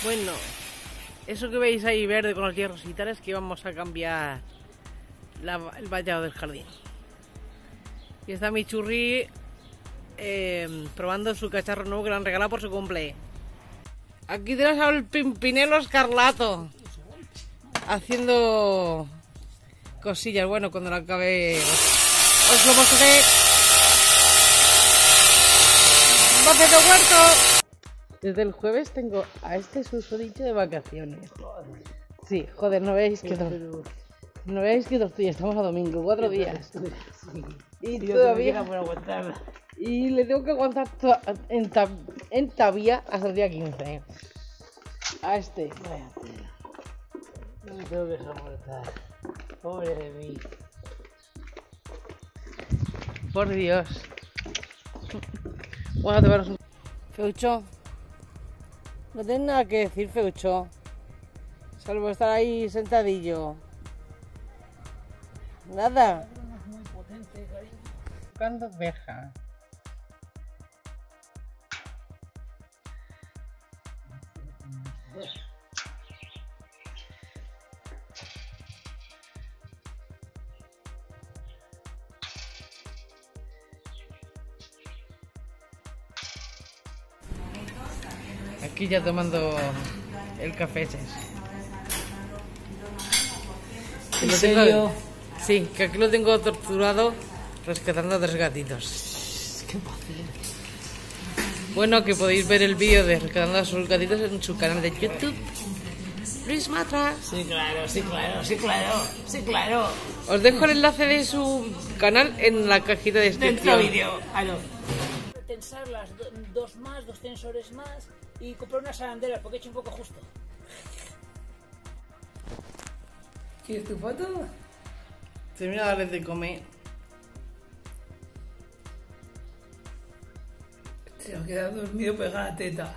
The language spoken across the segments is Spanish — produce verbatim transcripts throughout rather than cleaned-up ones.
Bueno, eso que veis ahí verde con los hierros y tal es que vamos a cambiar la, el vallado del jardín. Y está mi churri eh, probando su cacharro nuevo que le han regalado por su cumple. Aquí tenemos al Pimpinelo Escarlato haciendo cosillas. Bueno, cuando lo acabe os, os lo mostraré. ¡Bacete huerto! Desde el jueves tengo a este susodicho de vacaciones. Sí, joder, no veis que tor... no veis que tortilla, estamos a domingo, cuatro días. Y todavía y le tengo que aguantar en, tab... en Tabía hasta el día quince. A este. Vaya tela. No me tengo que soportar. Pobre de mí. Por Dios. Bueno, te verás un... Feucho. No tienes nada que decir, Feucho. Salvo estar ahí sentadillo. Nada. Buscando oveja. Aquí ya tomando el café ese. ¿En serio? Sí, que aquí lo tengo torturado rescatando a tres gatitos. Qué fácil. Bueno, que podéis ver el vídeo de rescatando a sus gatitos en su canal de YouTube. Luis Matra. Sí, claro, sí, claro, sí, claro, sí, claro. Os dejo el enlace de su canal en la cajita de descripción. Dentro vídeo. Aló. Tensar las do, dos más, dos tensores más y comprar unas arandelas porque he hecho un poco justo. ¿Quieres tu foto? Termina de darles de comer. Se va a quedar dormido pegada a la teta.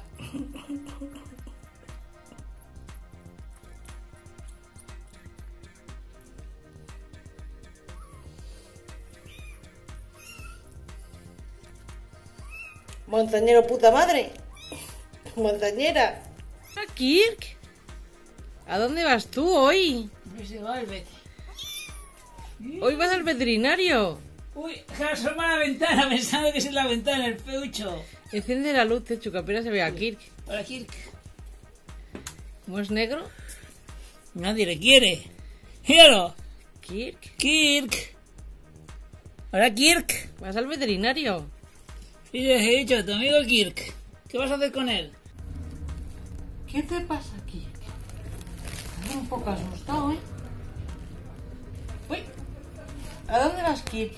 Montañero puta madre. Montañera. Kirk, ¿a dónde vas tú hoy? Se va el vete. Hoy vas al veterinario. Uy, se asoma la ventana pensando que es en la ventana el Feucho. Enciende la luz, Techo, que apenas se ve a Kirk. Hola, Kirk. ¿Cómo es negro? Nadie le quiere. ¡Míralo! Kirk. Kirk. Hola, Kirk. ¿Vas al veterinario? Sí, les he dicho, tu amigo Kirk. ¿Qué vas a hacer con él? ¿Qué te pasa, Kirk? Estás un poco asustado, ¿eh? Uy, ¿a dónde vas, Kirk?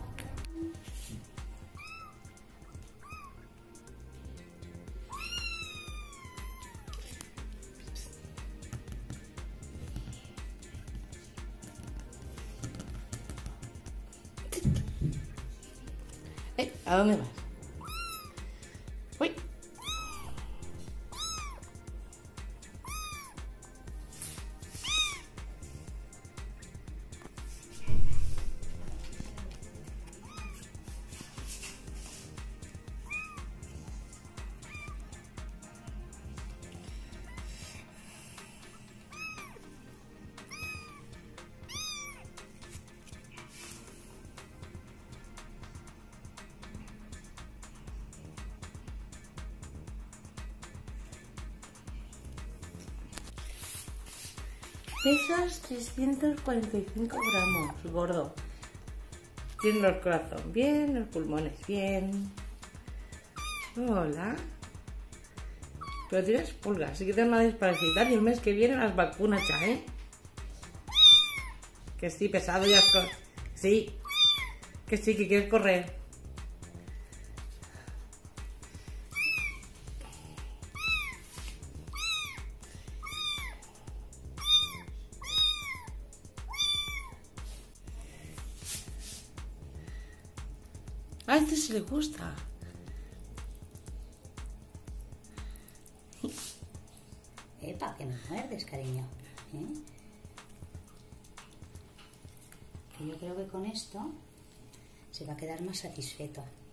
¿Eh? ¿A dónde vas? Uy. Pesas trescientos cuarenta y cinco gramos, gordo. Tiene el corazón bien, los pulmones bien. Hola. Pero tienes pulgas, así que te van a desparasitar y el mes que viene las vacunas ya, ¿eh? Que sí, pesado ya. Sí. Que sí, que quieres correr. A este sí le gusta. Epa, que me muerdes, cariño. ¿Eh? Que yo creo que con esto se va a quedar más satisfeto.